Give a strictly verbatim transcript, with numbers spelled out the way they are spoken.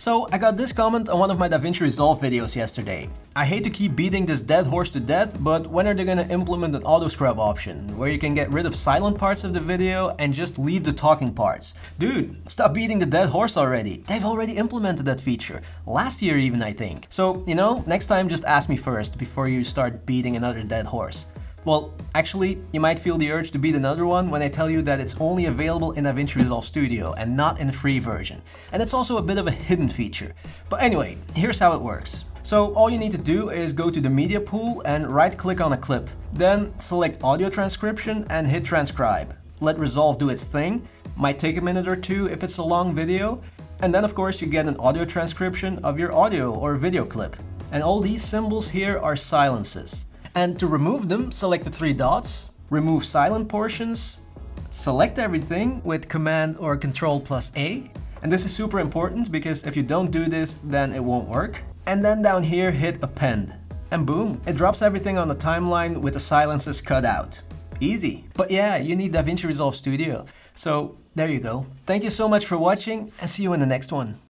So I got this comment on one of my DaVinci Resolve videos yesterday. I hate to keep beating this dead horse to death, but when are they gonna implement an auto scrub option, where you can get rid of silent parts of the video and just leave the talking parts? Dude, stop beating the dead horse already. They've already implemented that feature. Last year even, I think. So, you know, next time just ask me first before you start beating another dead horse. Well, actually, you might feel the urge to beat another one when I tell you that it's only available in DaVinci Resolve Studio and not in the free version. And it's also a bit of a hidden feature. But anyway, here's how it works. So all you need to do is go to the media pool and right-click on a clip. Then select audio transcription and hit transcribe. Let Resolve do its thing. Might take a minute or two if it's a long video. And then of course you get an audio transcription of your audio or video clip. And all these symbols here are silences. And to remove them, select the three dots, remove silent portions, select everything with Command or Control plus A. And this is super important because if you don't do this, then it won't work. And then down here, hit Append. And boom, it drops everything on the timeline with the silences cut out. Easy. But yeah, you need DaVinci Resolve Studio. So there you go. Thank you so much for watching and see you in the next one.